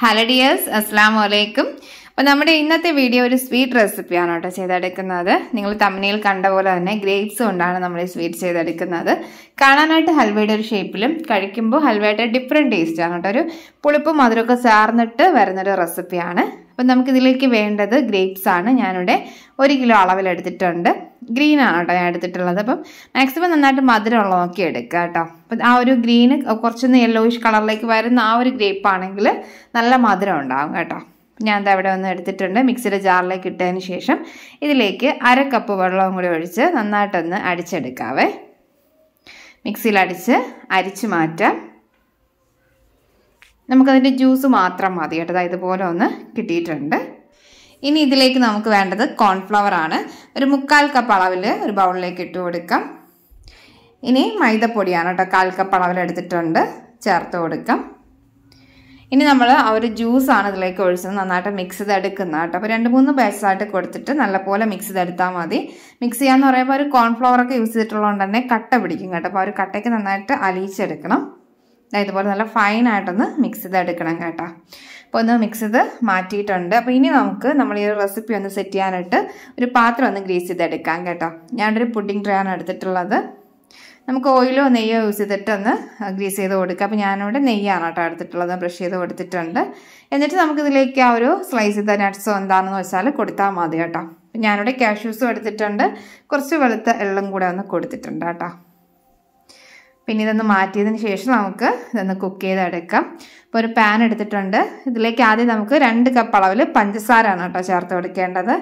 Hello dears, Assalamu alaikum. അപ്പോൾ നമ്മുടെ ഇന്നത്തെ വീഡിയോ ഒരു സ്വീറ്റ് റെസിപ്പിയാണ് കേട്ടോ ചെയ്തെടുക്കുന്നത്. നിങ്ങൾ തമ്പനയിൽ കണ്ട പോലെ തന്നെ ഗ്രേപ്സ് കൊണ്ടാണ് നമ്മൾ ഈ സ്വീറ്റ് ചെയ്തെടുക്കുന്നത്. കാണാനായിട്ട് ഹൽവയുടെ ഒരു ഷേപ്പിലും കഴിക്കുമ്പോൾ ഹൽവയുടെ ഡിഫറെൻറ്റ് ടേസ്റ്റാണ് കേട്ടോ. ഒരു പുളിപ്പും മധുരമൊക്കെ ചേർന്നിട്ട് വരുന്നൊരു റെസിപ്പിയാണ്. അപ്പം നമുക്കിതിലേക്ക് വേണ്ടത് ഗ്രേപ്സ് ആണ്. ഞാനിവിടെ 1 കിലോ അളവിലെടുത്തിട്ടുണ്ട്. ഗ്രീൻ ആണ് കേട്ടോ ഞാൻ എടുത്തിട്ടുള്ളത്. അപ്പം മാക്സിമം നന്നായിട്ട് മധുരമുള്ള നോക്കി എടുക്കുക കേട്ടോ. അപ്പം ആ ഒരു ഗ്രീന് കുറച്ചൊന്ന് യെല്ലോയിഷ് കളറിലേക്ക് വരുന്ന ആ ഒരു ഗ്രേപ്പ് ആണെങ്കിൽ നല്ല മധുരം ഉണ്ടാകും കേട്ടോ. ഞാൻ അവിടെ ഒന്ന് എടുത്തിട്ടുണ്ട്. മിക്സിയുടെ ജാറിലേക്ക് ഇട്ടതിന് ശേഷം ഇതിലേക്ക് 1/2 കപ്പ് വെള്ളവും കൂടി ഒഴിച്ച് നന്നായിട്ടൊന്ന് അടിച്ചെടുക്കാവേ. മിക്സിയിൽ അരിച്ച് മാറ്റാം. നമുക്കതിൻ്റെ ജ്യൂസ് മാത്രം മതി കേട്ടോ. ഇതുപോലെ ഒന്ന് കിട്ടിയിട്ടുണ്ട്. ഇനി ഇതിലേക്ക് നമുക്ക് വേണ്ടത് കോൺഫ്ലവർ ആണ്. ഒരു 1/4 കപ്പ് അളവിൽ ഒരു ബൗളിലേക്ക് ഇട്ട് കൊടുക്കാം. ഇനി മൈദപ്പൊടിയാണ് കേട്ടോ. 1/4 കപ്പ് അളവിൽ എടുത്തിട്ടുണ്ട്, ചേർത്ത് കൊടുക്കാം. ഇനി നമ്മൾ ആ ഒരു ജ്യൂസാണ് ഇതിലേക്ക് ഒഴിച്ചത് നന്നായിട്ട് മിക്സ് ചെയ്തെടുക്കുന്ന കേട്ടോ. അപ്പോൾ 2-3 ബാച്ചായിട്ട് കൊടുത്തിട്ട് നല്ലപോലെ മിക്സ് ചെയ്തെടുത്താൽ മതി. മിക്സ് ചെയ്യാന്ന് പറയുമ്പോൾ ഒരു കോൺഫ്ലവറൊക്കെ യൂസ് ചെയ്തിട്ടുള്ളതുകൊണ്ട് തന്നെ കട്ട പിടിക്കും കേട്ടോ. അപ്പോൾ ആ ഒരു കട്ടയ്ക്ക് നന്നായിട്ട് അലിയിച്ചെടുക്കണം. ഇതുപോലെ നല്ല ഫൈനായിട്ടൊന്ന് മിക്സ് ചെയ്തെടുക്കണം കേട്ടോ. അപ്പോൾ ഒന്ന് മിക്സ് ചെയ്ത് മാറ്റിയിട്ടുണ്ട്. അപ്പോൾ ഇനി നമുക്ക് നമ്മൾ ഈ റെസിപ്പി ഒന്ന് സെറ്റ് ചെയ്യാനായിട്ട് ഒരു പാത്രം ഒന്ന് ഗ്രീസ് ചെയ്തെടുക്കാം കേട്ടോ. ഞാനൊരു പുഡിംഗ് ട്രേ ആണ് എടുത്തിട്ടുള്ളത്. നമുക്ക് ഓയിലോ നെയ്യോ യൂസ് ചെയ്തിട്ട് ഒന്ന് ഗ്രീസ് ചെയ്ത് കൊടുക്കുക. അപ്പോൾ ഞാനിവിടെ നെയ്യാണ് കേട്ടോ എടുത്തിട്ടുള്ളത്. ബ്രഷ് ചെയ്ത് കൊടുത്തിട്ടുണ്ട്. എന്നിട്ട് നമുക്കിതിലേക്ക് ആ ഒരു സ്ലൈസ് ചെയ്ത നട്ട്സോ എന്താണെന്ന് വെച്ചാൽ കൊടുത്താൽ മതി കേട്ടോ. ഞാനിവിടെ കാഷ്യൂസും എടുത്തിട്ടുണ്ട്, കുറച്ച് വെളുത്ത എള്ളും കൂടെ ഒന്ന് കൊടുത്തിട്ടുണ്ട് കേട്ടോ. പിന്നെ ഇതൊന്ന് മാറ്റിയതിന് ശേഷം നമുക്ക് ഇതൊന്ന് കുക്ക് ചെയ്തെടുക്കാം. ഇപ്പോൾ ഒരു പാൻ എടുത്തിട്ടുണ്ട്. ഇതിലേക്ക് ആദ്യം നമുക്ക് 2 കപ്പ് അളവിൽ പഞ്ചസാരയാണ് കേട്ടോ ചേർത്ത് കൊടുക്കേണ്ടത്.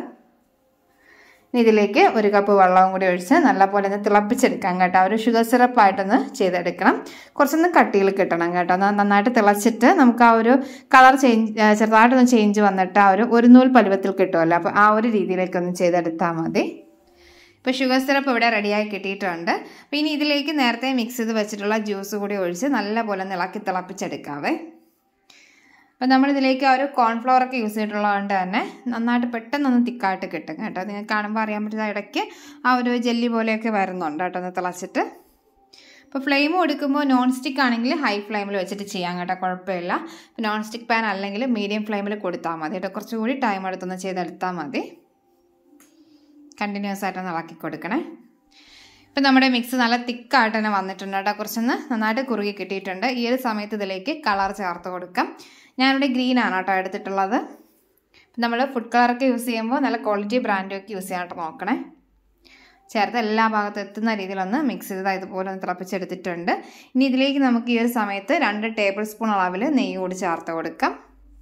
ഇതിലേക്ക് 1 കപ്പ് വെള്ളവും കൂടി ഒഴിച്ച് നല്ലപോലെ ഒന്ന് തിളപ്പിച്ചെടുക്കാം കേട്ടോ. ഒരു ഷുഗർ സിറപ്പായിട്ടൊന്ന് ചെയ്തെടുക്കണം. കുറച്ചൊന്ന് കട്ടിയിൽ കിട്ടണം കേട്ടോ. നന്നായിട്ട് തിളച്ചിട്ട് നമുക്ക് ആ ഒരു കളർ ചെറുതായിട്ടൊന്ന് ചേഞ്ച് വന്നിട്ട് ആ ഒരു നൂൽ പരുവത്തിൽ കിട്ടുമല്ലോ. അപ്പോൾ ആ ഒരു രീതിയിലേക്കൊന്ന് ചെയ്തെടുത്താൽ മതി. ഇപ്പോൾ ഷുഗർ സിറപ്പ് ഇവിടെ റെഡിയായി കിട്ടിയിട്ടുണ്ട്. അപ്പോൾ ഇനി ഇതിലേക്ക് നേരത്തെ മിക്സ് ചെയ്ത് വെച്ചിട്ടുള്ള ജ്യൂസ് കൂടി ഒഴിച്ച് നല്ലപോലെ ഇളക്കി തിളപ്പിച്ചെടുക്കാവേ. അപ്പോൾ നമ്മളിതിലേക്ക് ആ ഒരു കോൺഫ്ലവറൊക്കെ യൂസ് ചെയ്തിട്ടുള്ളതുകൊണ്ട് തന്നെ നന്നായിട്ട് പെട്ടെന്നൊന്ന് തിക്കായിട്ട് കിട്ടും കേട്ടോ. നിങ്ങൾക്ക് കാണുമ്പോൾ അറിയാൻ പറ്റുന്ന ഇടയ്ക്ക് ആ ഒരു ജെല്ലി പോലെയൊക്കെ വരുന്നുണ്ട് കേട്ടോ ഒന്ന് തിളച്ചിട്ട്. അപ്പോൾ ഫ്ലെയിം കൊടുക്കുമ്പോൾ നോൺ സ്റ്റിക്ക് ആണെങ്കിൽ ഹൈ ഫ്ലെയിമിൽ വെച്ചിട്ട് ചെയ്യാം കേട്ടോ, കുഴപ്പമില്ല. നോൺ സ്റ്റിക്ക് പാൻ അല്ലെങ്കിൽ മീഡിയം ഫ്ലെയിമിൽ കൊടുത്താൽ മതി കേട്ടോ. കുറച്ചുകൂടി ടൈം എടുത്തൊന്ന് ചെയ്തെടുത്താൽ മതി. കണ്ടിന്യൂസ് ആയിട്ടൊന്ന് ഇളക്കി കൊടുക്കണേ. ഇപ്പം നമ്മുടെ മിക്സ് നല്ല തിക്കായിട്ട് തന്നെ വന്നിട്ടുണ്ട് കേട്ടോ. കുറച്ചൊന്ന് നന്നായിട്ട് കുറുകി കിട്ടിയിട്ടുണ്ട്. ഈ ഒരു സമയത്ത് ഇതിലേക്ക് കളർ ചേർത്ത് കൊടുക്കാം. ഞാനിവിടെ ഗ്രീനാണ് കേട്ടോ എടുത്തിട്ടുള്ളത്. നമ്മൾ ഫുഡ് കളറൊക്കെ യൂസ് ചെയ്യുമ്പോൾ നല്ല ക്വാളിറ്റി ബ്രാൻഡൊക്കെ യൂസ് ചെയ്യാനായിട്ട് നോക്കണേ. ചേർത്ത് എല്ലാ ഭാഗത്തും എത്തുന്ന രീതിയിലൊന്ന് മിക്സ് ചെയ്ത് ഇതുപോലെ ഒന്ന് തിളപ്പിച്ചെടുത്തിട്ടുണ്ട്. ഇനി ഇതിലേക്ക് നമുക്ക് ഈ ഒരു സമയത്ത് 2 ടേബിൾ സ്പൂൺ അളവിൽ നെയ്യ് കൂടി ചേർത്ത് കൊടുക്കാം.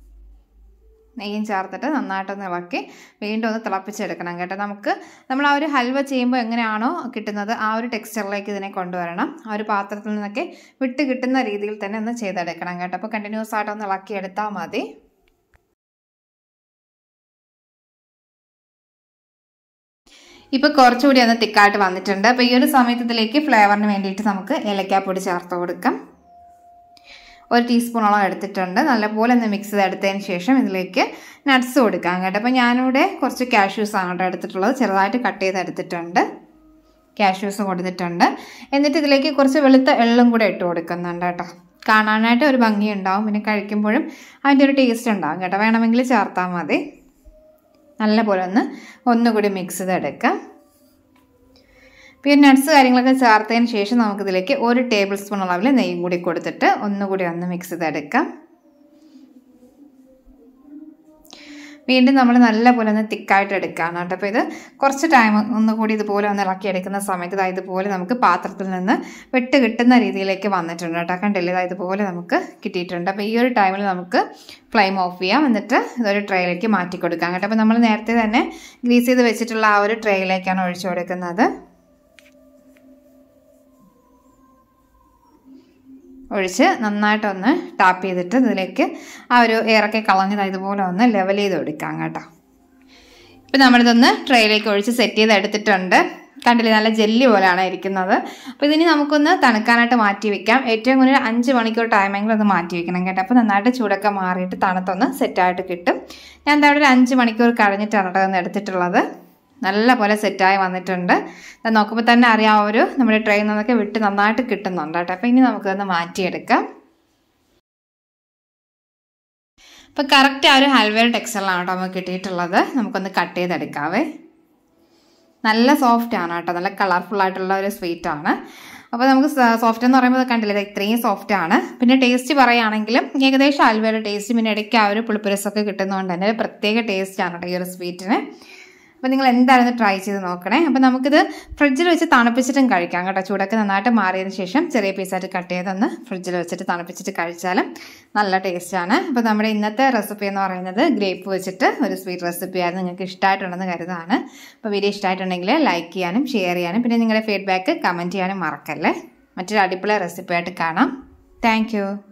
നെയ്യും ചേർത്തിട്ട് നന്നായിട്ടൊന്ന് ഇളക്കി വീണ്ടും ഒന്ന് തിളപ്പിച്ചെടുക്കണം കേട്ടോ. നമ്മൾ ആ ഒരു ഹൽവ ചെയ്യുമ്പോൾ എങ്ങനെയാണോ കിട്ടുന്നത് ആ ഒരു ടെക്സ്ചറിലേക്ക് ഇതിനെ കൊണ്ടുവരണം. ആ ഒരു പാത്രത്തിൽ നിന്നൊക്കെ വിട്ട് കിട്ടുന്ന രീതിയിൽ തന്നെ ഒന്ന് ചെയ്തെടുക്കണം കേട്ടോ. അപ്പോൾ കണ്ടിന്യൂസ് ആയിട്ടൊന്ന് ഇളക്കി എടുത്താൽ മതി. ഇപ്പോൾ കുറച്ചുകൂടി ഒന്ന് തിക്കായിട്ട് വന്നിട്ടുണ്ട്. അപ്പോൾ ഈ ഒരു സമയത്ത് ഇതിലേക്ക് ഫ്ലേവറിന് വേണ്ടിയിട്ട് നമുക്ക് ഏലക്കാപ്പൊടി ചേർത്ത് കൊടുക്കാം. 1 ടീസ്പൂണോളം എടുത്തിട്ടുണ്ട്. നല്ലപോലെ ഒന്ന് മിക്സ് ചെയ്തെടുത്തതിന് ശേഷം ഇതിലേക്ക് നട്ട്സ് കൊടുക്കാം കേട്ടോ. അപ്പോൾ ഞാനിവിടെ കുറച്ച് കാഷ്യൂസ് ആണ് കേട്ടോ എടുത്തിട്ടുള്ളത്. ചെറുതായിട്ട് കട്ട് ചെയ്തെടുത്തിട്ടുണ്ട്. കാഷ്യൂസ് കൊടുത്തിട്ടുണ്ട്. എന്നിട്ട് ഇതിലേക്ക് കുറച്ച് വെളുത്ത എള്ളും കൂടെ ഇട്ട് കൊടുക്കുന്നുണ്ട് കേട്ടോ. കാണാനായിട്ട് ഒരു ഭംഗി ഉണ്ടാവും, പിന്നെ കഴിക്കുമ്പോഴും അതിൻ്റെ ഒരു ടേസ്റ്റ് ഉണ്ടാകും കേട്ടോ. വേണമെങ്കിൽ ചേർത്താൽ മതി. നല്ലപോലെ ഒന്നുകൂടി മിക്സ് ചെയ്തെടുക്കാം. പിന്നെ നട്ട്സ് കാര്യങ്ങളൊക്കെ ചേർത്തതിന് ശേഷം നമുക്കിതിലേക്ക് 1 ടേബിൾ സ്പൂൺ അളവിൽ നെയ്യും കൂടി കൊടുത്തിട്ട് ഒന്നുകൂടി ഒന്ന് മിക്സ് ചെയ്തെടുക്കാം. വീണ്ടും നമ്മൾ നല്ലപോലെ ഒന്ന് തിക്കായിട്ട് എടുക്കുകയാണ് കേട്ടോ. അപ്പോൾ ഇത് കുറച്ച് ടൈം ഒന്നുകൂടി ഇതുപോലെ ഒന്ന് ഇളക്കിയെടുക്കുന്ന സമയത്ത് ഇതുപോലെ നമുക്ക് പാത്രത്തിൽ നിന്ന് വിട്ട് കിട്ടുന്ന രീതിയിലേക്ക് വന്നിട്ടുണ്ട് കേട്ടോ. കണ്ടില്ലേ, ഇതുപോലെ നമുക്ക് കിട്ടിയിട്ടുണ്ട്. അപ്പോൾ ഈ ഒരു ടൈമിൽ നമുക്ക് ഫ്ലെയിം ഓഫ് ചെയ്യാം. എന്നിട്ട് ഇതൊരു ട്രേയിലേക്ക് മാറ്റി കൊടുക്കാം കേട്ടോ. അപ്പോൾ നമ്മൾ നേരത്തെ തന്നെ ഗ്രീസ് ചെയ്ത് വെച്ചിട്ടുള്ള ആ ഒരു ട്രേയിലേക്കാണ് ഒഴിച്ചു കൊടുക്കുന്നത്. ഒഴിച്ച് നന്നായിട്ടൊന്ന് ടാപ്പ് ചെയ്തിട്ട് ഇതിലേക്ക് ആ ഒരു എയറൊക്കെ കളഞ്ഞത് ഇതുപോലെ ഒന്ന് ലെവൽ ചെയ്ത് കൊടുക്കാം കേട്ടോ. ഇപ്പം നമ്മളിതൊന്ന് ട്രേയിലേക്ക് ഒഴിച്ച് സെറ്റ് ചെയ്ത് എടുത്തിട്ടുണ്ട്. കണ്ടില്ലേ, നല്ല ജെല്ലി പോലെയാണ് ഇരിക്കുന്നത്. അപ്പോൾ ഇതിന് നമുക്കൊന്ന് തണുക്കാനായിട്ട് മാറ്റി വെക്കാം. ഏറ്റവും കൂടുതൽ 5 മണിക്കൂർ ടൈമെങ്കിലും ഒന്ന് മാറ്റി വെക്കണം കേട്ടോ. അപ്പോൾ നന്നായിട്ട് ചൂടൊക്കെ മാറിയിട്ട് തണുത്തൊന്ന് സെറ്റായിട്ട് കിട്ടും. ഞാൻ എന്താ അവിടെ ഒരു 5 മണിക്കൂർ കഴിഞ്ഞിട്ടാണ് കേട്ടോ ഒന്ന് എടുത്തിട്ടുള്ളത്. നല്ലപോലെ സെറ്റായി വന്നിട്ടുണ്ട്. നോക്കുമ്പോൾ തന്നെ അറിയാം നമ്മുടെ ട്രെയിൽ നിന്നൊക്കെ വിട്ട് നന്നായിട്ട് കിട്ടുന്നുണ്ട് കേട്ടോ. അപ്പോൾ ഇനി നമുക്കൊന്ന് മാറ്റിയെടുക്കാം. അപ്പോൾ കറക്റ്റ് ആ ഒരു ഹൽവയുടെ ടെക്സ്ചറിലാണ് കേട്ടോ നമുക്ക് കിട്ടിയിട്ടുള്ളത്. നമുക്കൊന്ന് കട്ട് ചെയ്തെടുക്കാവേ. നല്ല സോഫ്റ്റ് ആണ് കേട്ടോ, നല്ല കളർഫുൾ ആയിട്ടുള്ള ഒരു സ്വീറ്റ് ആണ്. അപ്പോൾ നമുക്ക് സോഫ്റ്റ് എന്ന് പറയുമ്പോൾ കണ്ടില്ലേ, ഇത്രയും സോഫ്റ്റ് ആണ്. പിന്നെ ടേസ്റ്റ് പറയുകയാണെങ്കിലും ഏകദേശം ഹൽവയുടെ ടേസ്റ്റ്, പിന്നെ ഇടയ്ക്ക് ആ ഒരു പുളിപ്പുരസൊക്കെ കിട്ടുന്നതുകൊണ്ട് തന്നെ ഒരു പ്രത്യേക ടേസ്റ്റ് ആണ് കേട്ടോ ഈ ഒരു സ്വീറ്റിന്. അപ്പോൾ നിങ്ങൾ എന്തായാലും ട്രൈ ചെയ്ത് നോക്കണേ. അപ്പോൾ നമുക്കിത് ഫ്രിഡ്ജിൽ വെച്ച് തണുപ്പിച്ചിട്ടും കഴിക്കാം കേട്ടോ. ചൂടൊക്കെ നന്നായിട്ട് മാറിയതിന് ശേഷം ചെറിയ പീസായിട്ട് കട്ട് ചെയ്തൊന്ന് ഫ്രിഡ്ജിൽ വെച്ചിട്ട് തണുപ്പിച്ചിട്ട് കഴിച്ചാലും നല്ല ടേസ്റ്റാണ്. അപ്പോൾ നമ്മുടെ ഇന്നത്തെ റെസിപ്പി എന്ന് പറയുന്നത് ഗ്രേപ്പ് വെച്ചിട്ട് ഒരു സ്വീറ്റ് റെസിപ്പി ആയിരുന്നു. നിങ്ങൾക്ക് ഇഷ്ടമായിട്ടുണ്ടെന്ന് കരുതാണ്. അപ്പോൾ വീഡിയോ ഇഷ്ടമായിട്ടുണ്ടെങ്കിൽ ലൈക്ക് ചെയ്യാനും ഷെയർ ചെയ്യാനും പിന്നെ നിങ്ങളുടെ ഫീഡ്ബാക്ക് കമൻറ്റ് ചെയ്യാനും മറക്കല്ലേ. മറ്റൊരു അടിപൊളി റെസിപ്പി ആയിട്ട് കാണാം. താങ്ക്